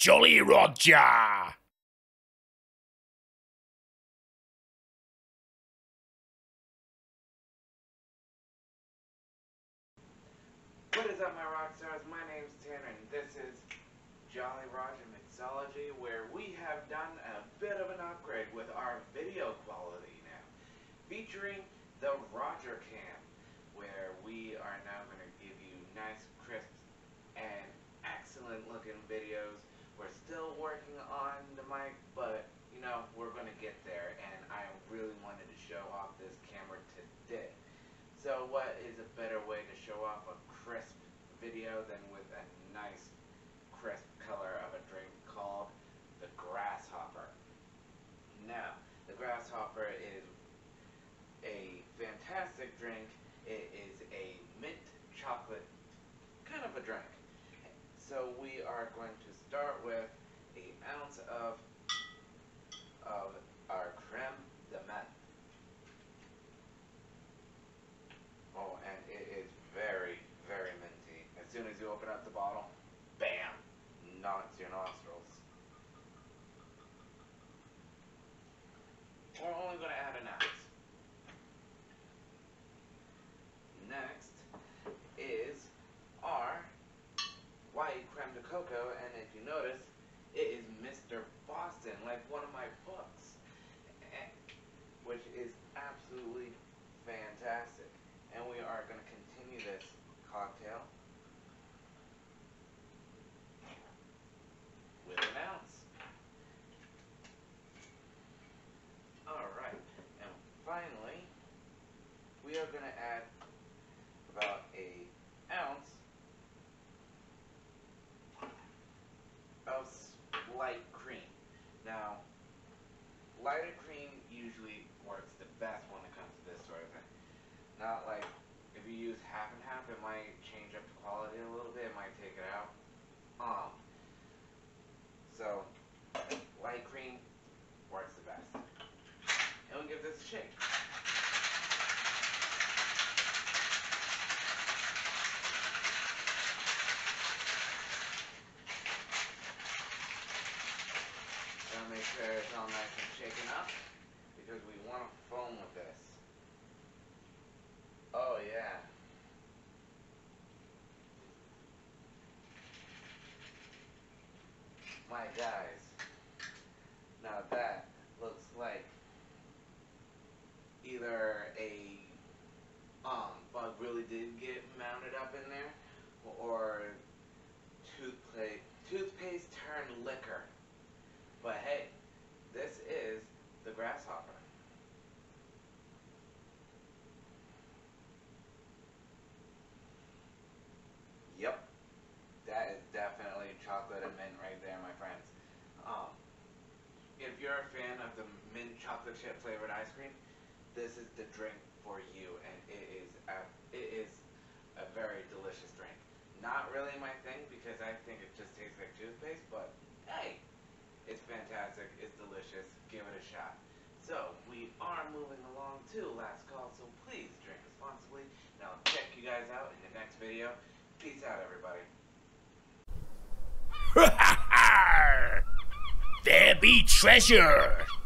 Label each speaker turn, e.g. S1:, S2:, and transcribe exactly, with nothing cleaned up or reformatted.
S1: Jolly Roger!
S2: What is up, my rock stars? My name's Tanner, and this is Jolly Roger Mixology, where we have done a bit of an upgrade with our video quality now, featuring the Roger Cam, where we are now going to give you nice, crisp, and excellent-looking videos. We're still working on the mic, but you know we're going to get there, and I really wanted to show off this camera today. So what is a better way to show off a crisp video than with a nice crisp color of a drink called the Grasshopper? Now, the Grasshopper is a fantastic drink. It is a mint chocolate kind of a drink. So we are going to start with an ounce of, of our creme de menthe. Oh, and it is very, very minty. As soon as you open up the bottle, bam, knocks your nostrils. We're only going to add an ounce. Next is our white creme de coco, and if you notice, it is Mister Boston, like one of my books, which is absolutely fantastic. And we are going to continue this cocktail with an ounce. Alright, and finally, we are going to add about a ounce of light cream. Now, lighter cream usually works the best when it comes to this sort of thing. Not like if you use half and half, it might change up the quality a little bit. It might take it out. Um. So light cream works the best. And we'll give this a shake. Gotta make sure it's all nice and shaken up because we want to foam with this. Oh yeah. My guys. Now that looks like either a um bug really did get mounted up in there, or toothpaste toothpaste turned liquor. But hey, this is the Grasshopper. Yep, that is definitely chocolate and mint right there, my friends. Um, if you're a fan of the mint chocolate chip flavored ice cream, this is the drink for you, and it is a, it is a very delicious drink. Not really my thing because I think it just tastes like toothpaste, but hey, it's fantastic, it's delicious, give it a shot. So, we are moving along to last call, so please drink responsibly, and I'll check you guys out in the next video. Peace out, everybody.
S1: There be treasure!